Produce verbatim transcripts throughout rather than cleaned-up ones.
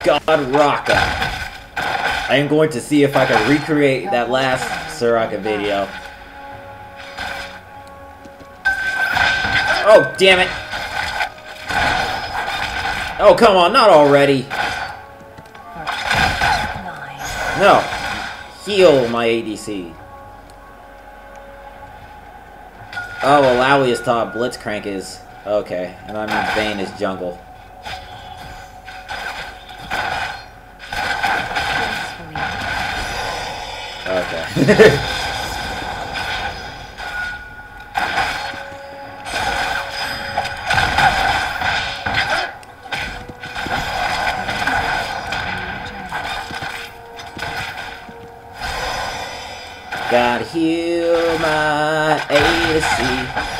God Rocka. I am going to see if I can recreate that last Soraka video. Oh, damn it. Oh, come on, not already. No. Heal my A D C. Oh, well, Lally is taught Blitzcrank is... Okay, and I mean Vayne is jungle. Okay. Gotta heal my A D C.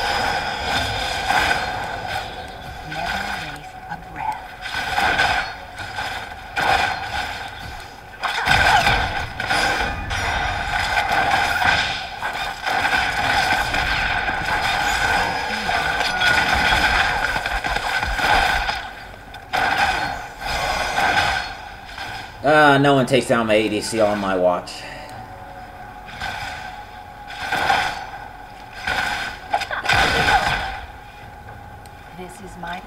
Never waste a breath. Ah, uh, no one takes down my A D C on my watch. This is my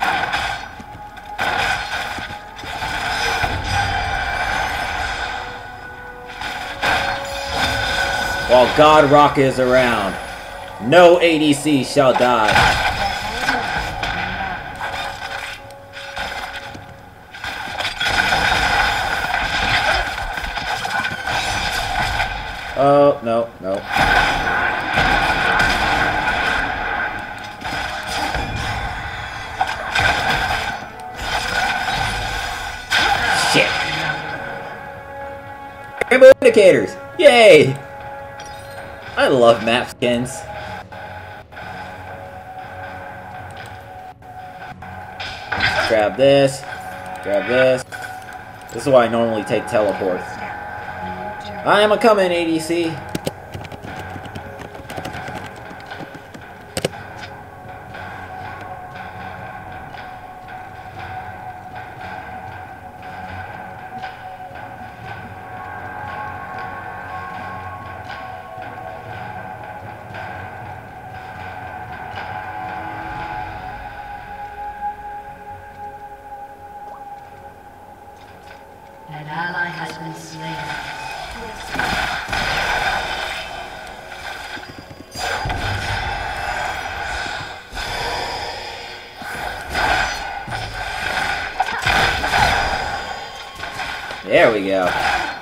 While God Rock is around, no A D C shall die. Oh, no, no. Shit. Rainbow indicators! Yay! I love map skins. Grab this. Grab this. This is why I normally take teleports. I am a coming, A D C. An ally has been slain. There we go.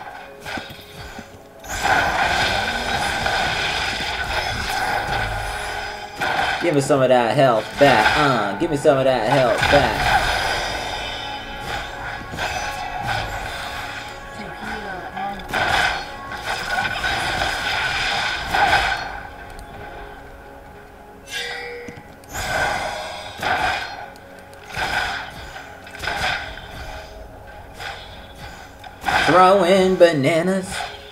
Give me some of that health back. Uh, give me some of that health back. Throwing bananas.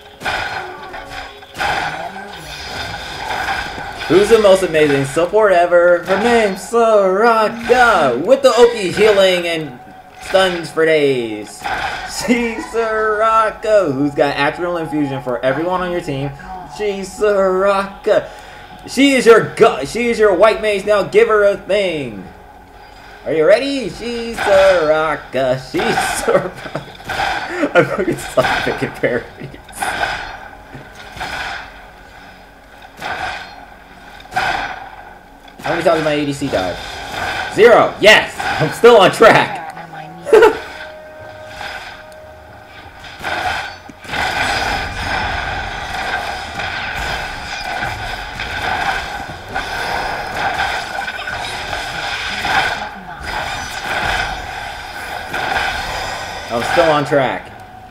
Who's the most amazing support ever? Her name's Soraka, with the O P healing and stuns for days. She's Soraka, who's got actual infusion for everyone on your team. She's Soraka. She is your god. She is your white mage. Now give her a thing. Are you ready? She's Soraka. She's Soraka. I fucking suck picking parodies. How many times my A D C died? Zero! Yes! I'm still on track! I'm still on track.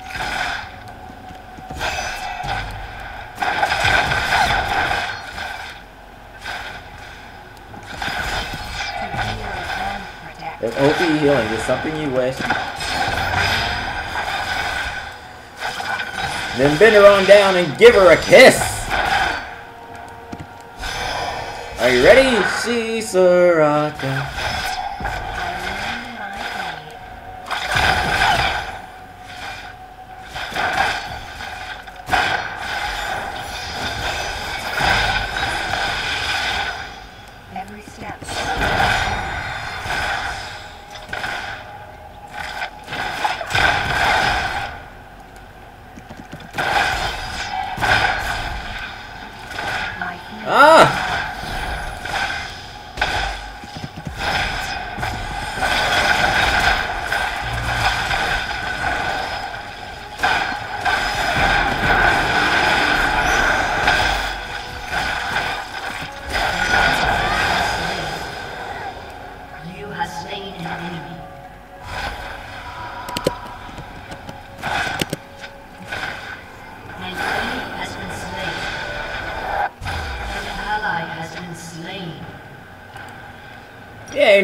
If O P healing is something you wish, then bend her on down and give her a kiss! Are you ready? She's Soraka.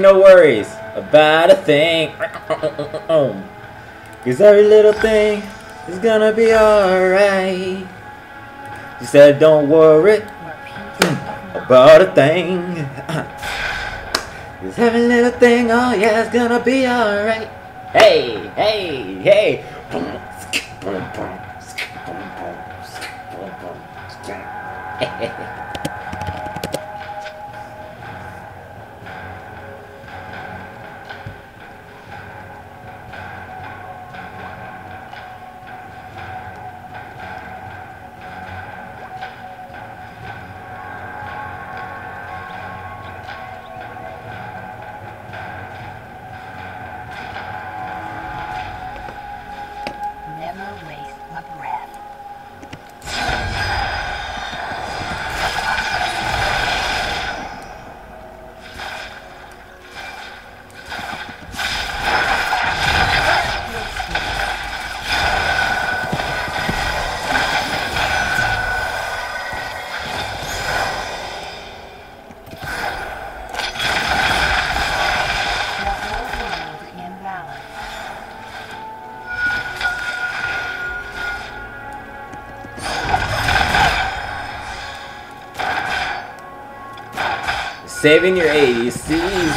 ain't no worries about a thing. Cause every little thing is gonna be alright. She said, don't worry about a thing. Cause every little thing, oh yeah, it's gonna be alright. Hey, hey, hey. Never waste a breath. Saving your A C's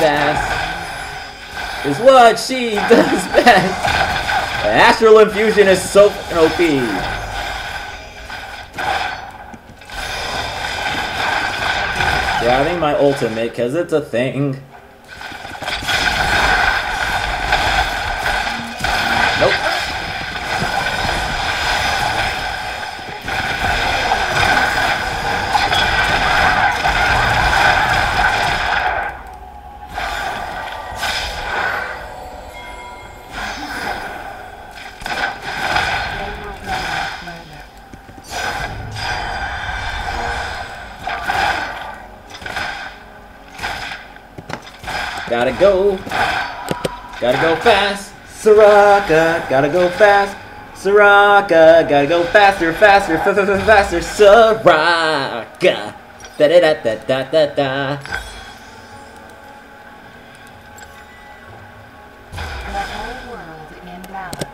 ass is what she does best. The Astral Infusion is so fucking O P. Grabbing my ultimate because it's a thing. Nope. Gotta go. Gotta go fast. Soraka. Gotta go fast. Soraka. Gotta go faster, faster, f f f faster. Soraka. Da da da da da da da. The whole world in balance.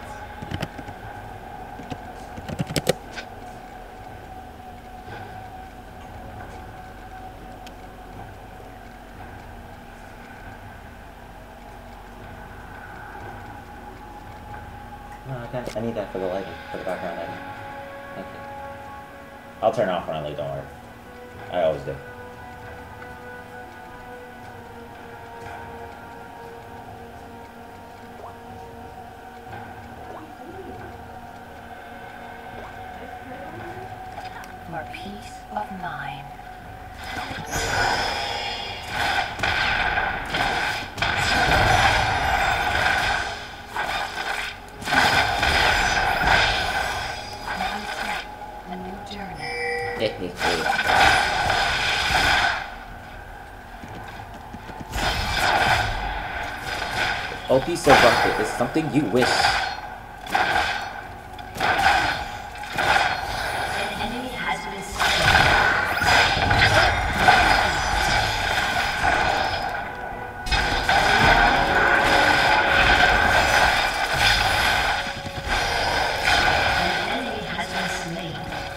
Oh, okay. I need that for the lighting, for the background lighting. Thank you. I'll turn off when I leave, don't worry. I always do. For peace of mind. A new journey. O P so bucket is something you wish. An enemy has been slain. An enemy has been slain.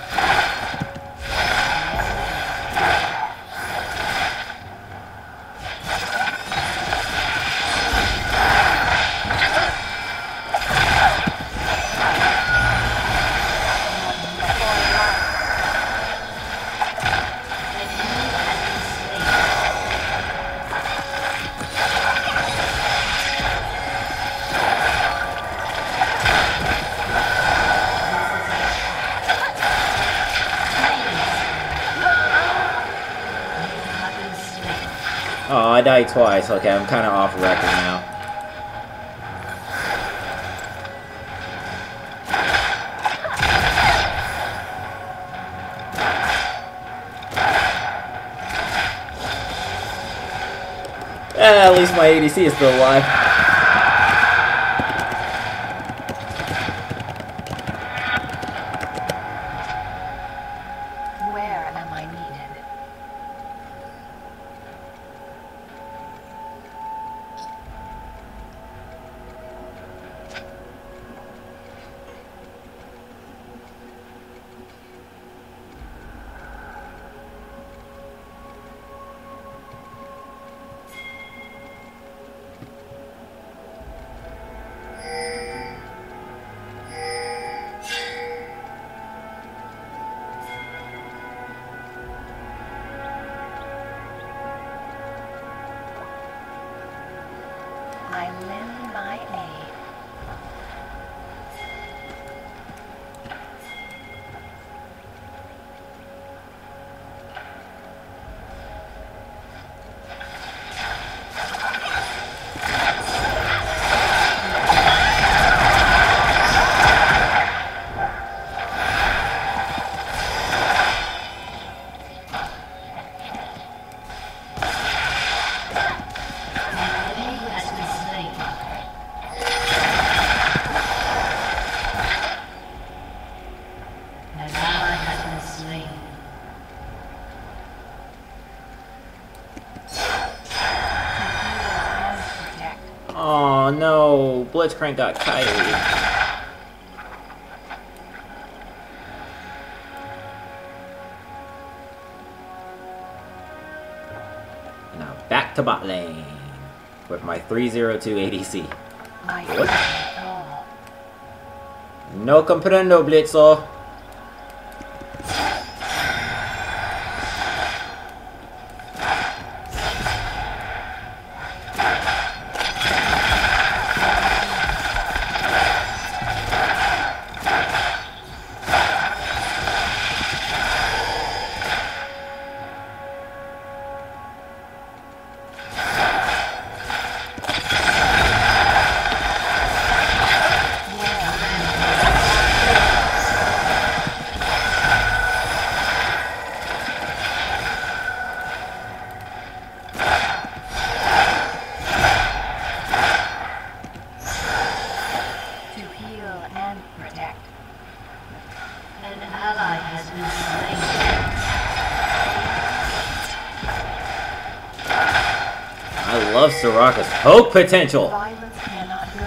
Oh, I died twice. Okay, I'm kind of off record now. Eh, at least my A D C is still alive. Where am I needed? Oh no, Blitzcrank got Kylie. Now back to bot lane with my three oh two A D C. What? No comprendo, Blitzo. I love Soraka's poke potential. Violence cannot go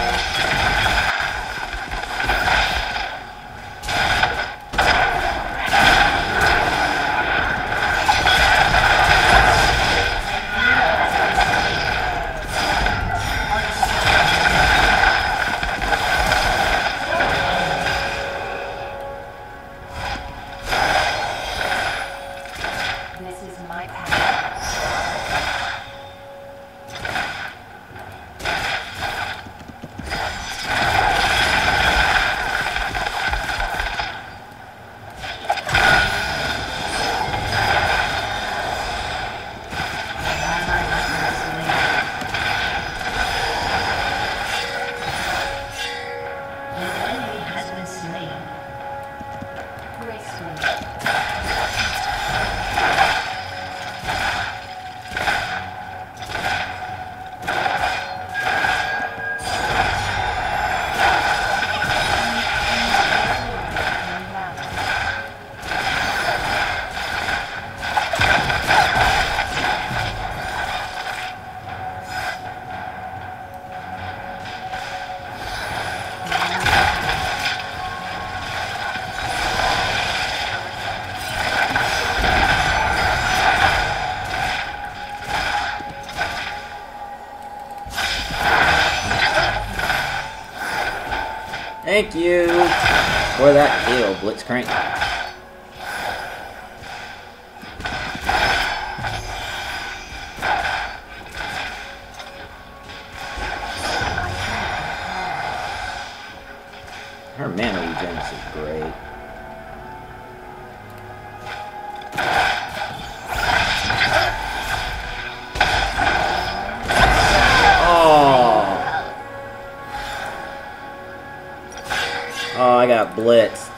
This is my path. Thank you for that heal, Blitzcrank. Her mana regen is great. Oh, I got blitzed.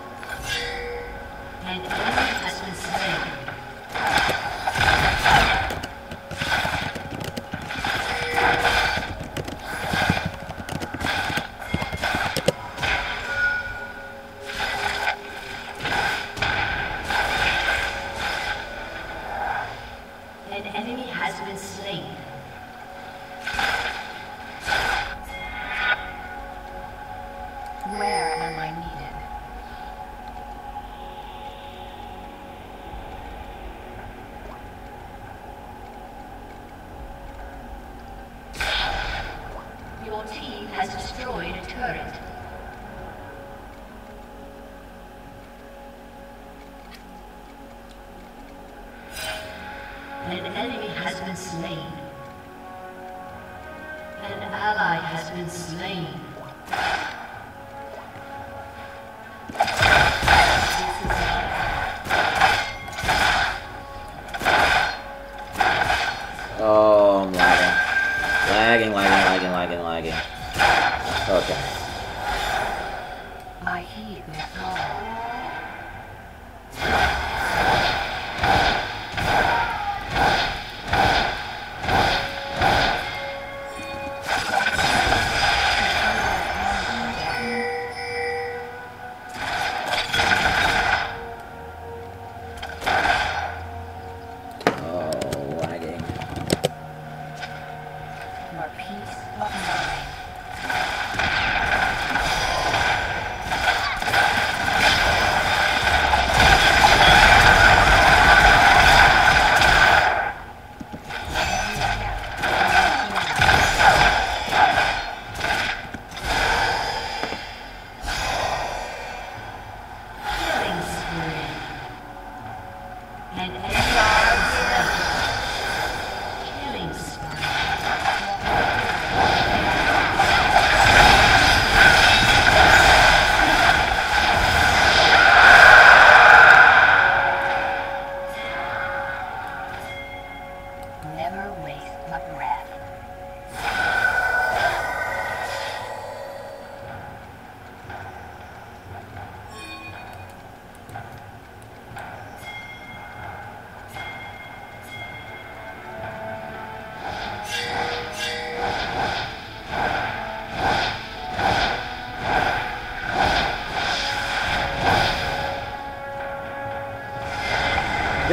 An enemy has been slain. An enemy has been slain. Where am I needed? Your team has destroyed a turret. An enemy has been slain. An ally has been slain. Oh, I'm lagging. Lagging, lagging, lagging, lagging, lagging. Okay. I heed their call. Oh, lagging. Your peace of mind.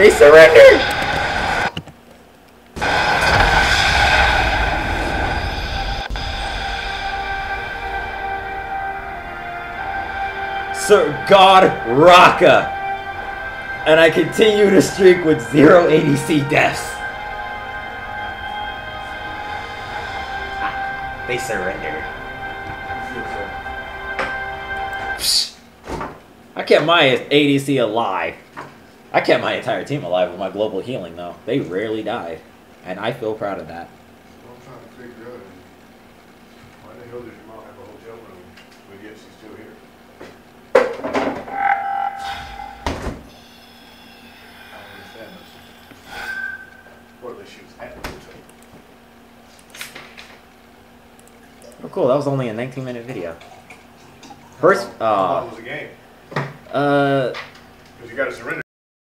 They surrendered! Sir God Raka! And I continue to streak with zero A D C deaths. They surrendered. Psh. I kept my A D C alive. I kept my entire team alive with my global healing, though. They rarely died. And I feel proud of that. Well, I'm trying to figure out why the hell does your mom have a hotel room, but yet she's still here? I don't understand this. Or at least she was at the hotel. Oh, cool. That was only a nineteen minute video. First, How long uh, was the game? uh, Because you got to surrender.